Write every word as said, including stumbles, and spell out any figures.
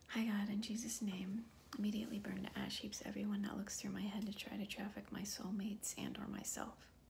Hi God, in Jesus' name, immediately burn to ash heaps everyone that looks through my head to try to traffic my soulmates and or myself.